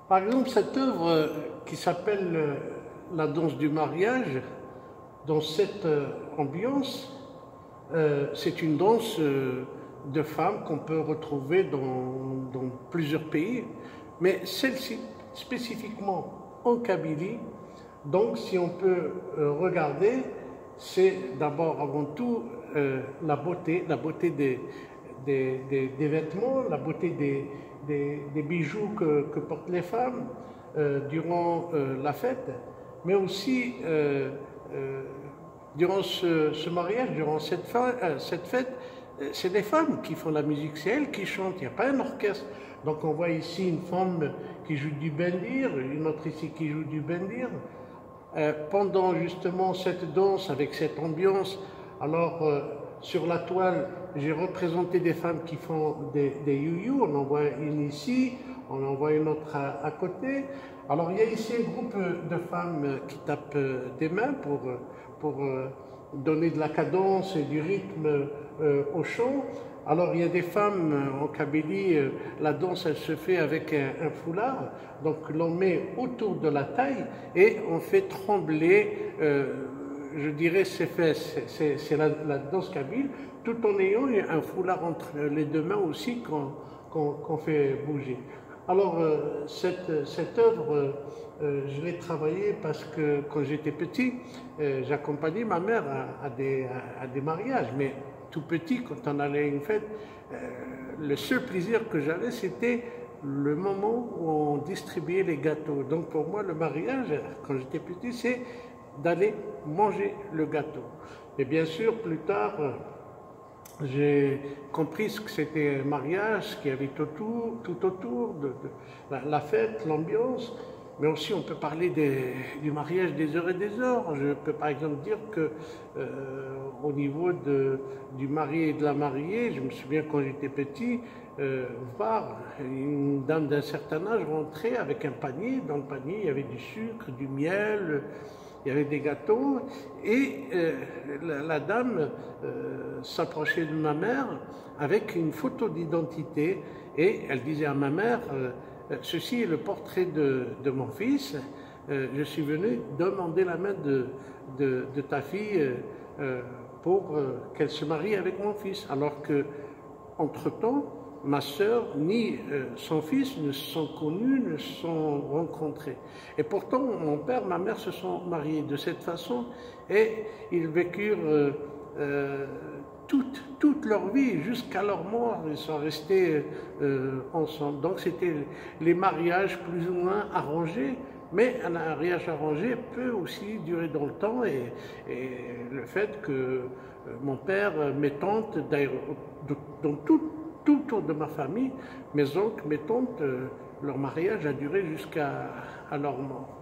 Par exemple, cette œuvre qui s'appelle La danse du mariage, dans cette ambiance, c'est une danse de femmes qu'on peut retrouver dans plusieurs pays, mais celle-ci, spécifiquement en Kabylie, donc si on peut regarder, c'est d'abord avant tout la beauté des vêtements, la beauté des bijoux que portent les femmes durant la fête, mais aussi durant ce mariage, durant cette fête, c'est des femmes qui font la musique, c'est elles qui chantent, il n'y a pas un orchestre. Donc on voit ici une femme qui joue du bendir, une autre ici qui joue du bendir. Pendant justement cette danse, avec cette ambiance, alors sur la toile, j'ai représenté des femmes qui font des you-you, on en voit une ici, on en voit une autre à côté. Alors il y a ici un groupe de femmes qui tapent des mains pour donner de la cadence et du rythme au chant. Alors il y a des femmes en Kabylie, la danse elle se fait avec un foulard, donc l'on met autour de la taille et on fait trembler, je dirais ses fesses, c'est la danse kabyle, tout en ayant un foulard entre les deux mains aussi qu'on fait bouger. Alors cette œuvre, je l'ai travaillée parce que quand j'étais petit, j'accompagnais ma mère à des mariages, mais tout petit, quand on allait à une fête, le seul plaisir que j'avais, c'était le moment où on distribuait les gâteaux. Donc pour moi, le mariage, quand j'étais petit, c'est d'aller manger le gâteau. Et bien sûr, plus tard, j'ai compris ce que c'était un mariage, ce qu'il y avait tout autour de la fête, l'ambiance. Mais aussi, on peut parler du mariage des heures et des heures. Je peux par exemple dire que au niveau du marié et de la mariée, je me souviens quand j'étais petit, voir une dame d'un certain âge rentrer avec un panier. Dans le panier, il y avait du sucre, du miel, il y avait des gâteaux. Et la dame s'approchait de ma mère avec une photo d'identité et elle disait à ma mère ceci est le portrait de mon fils. Je suis venu demander la main de ta fille pour qu'elle se marie avec mon fils. Alors que, entre-temps, ma sœur ni son fils ne se sont connus, ne se sont rencontrés. Et pourtant, mon père, ma mère se sont mariés de cette façon et ils vécurent toute leur vie, jusqu'à leur mort, ils sont restés ensemble. Donc c'était les mariages plus ou moins arrangés, mais un mariage arrangé peut aussi durer dans le temps et le fait que mon père, mes tantes, d'ailleurs dans tout autour de ma famille, mes oncles, mes tantes, leur mariage a duré jusqu'à leur mort.